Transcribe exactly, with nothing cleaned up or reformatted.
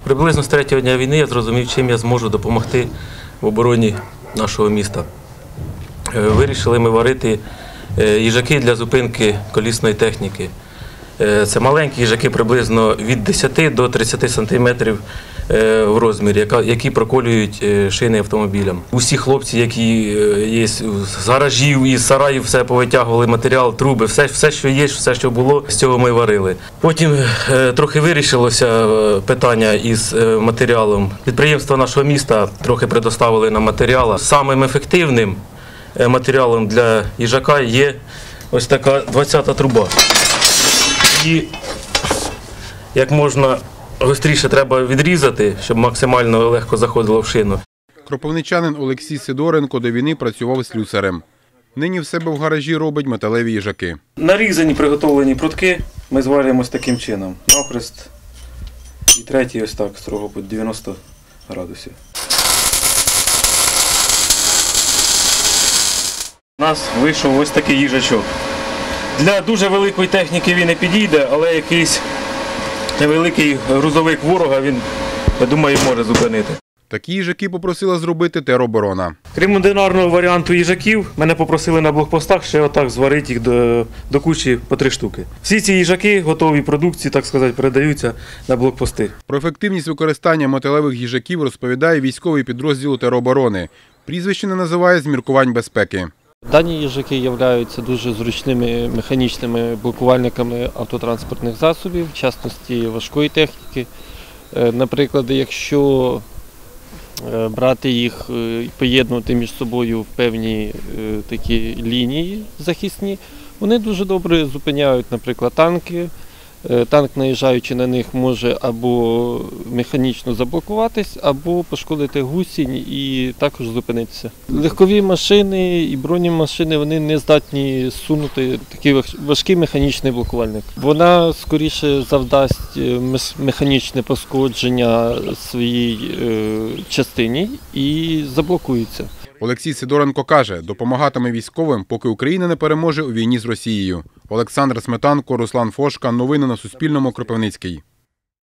Приблизно з третього дня війни я зрозумів, чим я зможу допомогти в обороні нашого міста. Вирішили ми варити їжаки для зупинки колісної техніки. Це маленькі їжаки, приблизно від десяти до тридцяти сантиметрів в розмірі, які проколюють шини автомобілям. Усі хлопці, які є з гаражів і з сараїв, все повитягували матеріал, труби, все, все, що є, все, що було, з цього ми варили. Потім трохи вирішилося питання із матеріалом. Підприємства нашого міста трохи предоставили нам матеріал. Самим ефективним матеріалом для їжака є ось така двадцята труба. І як можна гостріше треба відрізати, щоб максимально легко заходило в шину. Кропивничанин Олексій Сидоренко до війни працював слюсарем. Нині в себе в гаражі робить металеві їжаки. Нарізані, приготовлені прутки ми зварюємо ось таким чином. Навхрест і третій ось так, строго під дев'яносто градусів. У нас вийшов ось такий їжачок. Для дуже великої техніки він не підійде, але якийсь невеликий грузовик ворога він, я думаю, може зупинити. Такі їжаки попросила зробити тероборона. Крім одинарного варіанту їжаків, мене попросили на блокпостах ще отак зварити їх до, до кучі по три штуки. Всі ці їжаки, готові продукції, так сказати, передаються на блокпости. Про ефективність використання металевих їжаків розповідає військовий підрозділ тероборони. Прізвище не називає з міркувань безпеки. Дані їжаки являються дуже зручними механічними блокувальниками автотранспортних засобів, в частності важкої техніки. Наприклад, якщо брати їх і поєднувати між собою в певні такі лінії захисні, вони дуже добре зупиняють, наприклад, танки. Танк, наїжджаючи на них, може або механічно заблокуватись, або пошкодити гусінь і також зупинитися. Легкові машини і бронемашини, вони не здатні сунути такий важкий механічний блокувальник. Вона скоріше завдасть механічне пошкодження своїй частині і заблокується. Олексій Сидоренко каже, допомагатиме військовим, поки Україна не переможе у війні з Росією. Олександр Сметанко, Руслан Фошка. Новини на Суспільному. Кропивницький.